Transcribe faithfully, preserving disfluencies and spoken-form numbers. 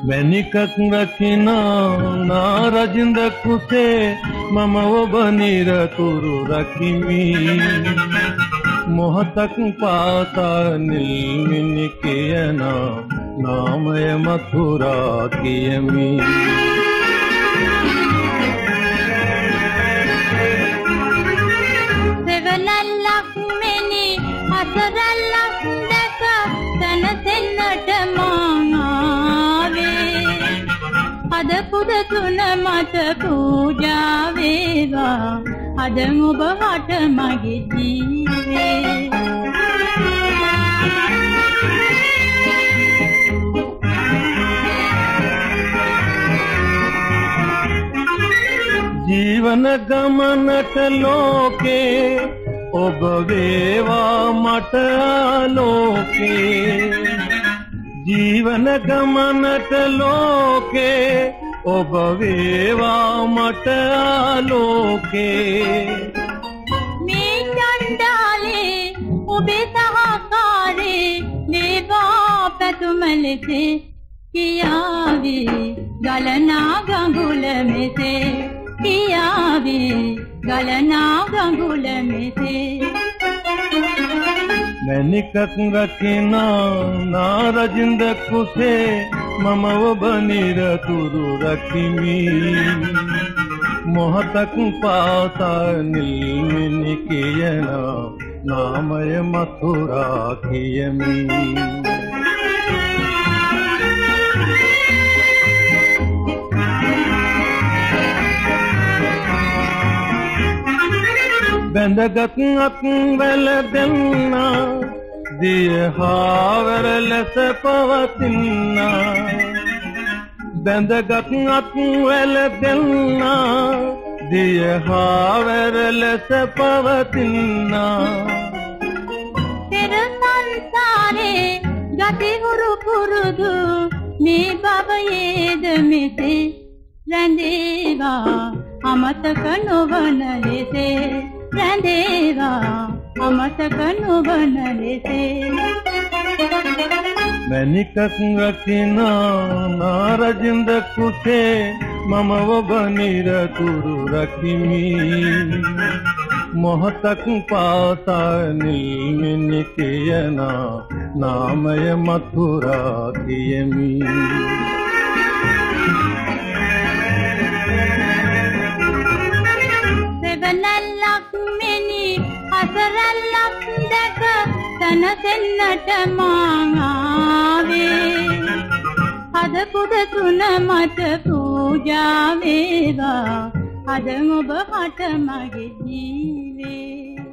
මැණිකක් රකිනා නාරජින්ද කුසේ මම ඔබ නිරතුරු රකිමි මොහොතක් පාසා නිල්මිනි කියන නාමය මතුරා කියමි සෙවණැල්ලක් මෙනි අසරැල්ලක් දැක තනසෙන්නට මං ආවේ අද පුද තුන මත පූජා වේවා අද ඔබ හට මගේ ජීවේ ජීවන ගමනට ලෝකේ ඔබ වේවා මට ආලෝකේ ජීවන ගමනට ලෝකේ ඔබ වේවා මට ආලෝකේ මේ චණ්ඩාලේ ඔබේ සහකාරේ වේවා පැතුම ලෙසේ කියාවේ ගලනා ගඟුල මෙසේ කියාවේ ගලනා ගඟුල මෙසේ මැණිකක් රකිනා නාරජින්ද කුසේ මම ඔබ නිරතුරු රකිමි මොහොතක් පාසා නිල්මිනි කියන නාමය මතුරා කියමි බැඳගත් අත් වැල දෙන්නා දිය හාවර ලෙස පවතිනා බැඳගත් අත් වැල දෙන්නා දිය හාවර ලෙස පවතිනා පෙර සංසාරේ ගති හුරු පුරුදු මේ භවයේද මෙසේ රැඳේවා අමතක නොවන ලෙසේ රැඳේවා අමතක නොවන ලෙසේ මැණිකක් රකිනා නාරජින්ද කුසේ මම ඔබ නිරතුරු රකිමි මොහොතක් පාසා නිල්මිනි කියන නාමය මතුරා කියමි සෙවණැල්ලක් මෙනි අසරැල්ලක් දැක තනසෙන්නට මං ආවේ අද පුද තුන මත පූජා වේවා අද ඔබ හට මගේ ජීවේ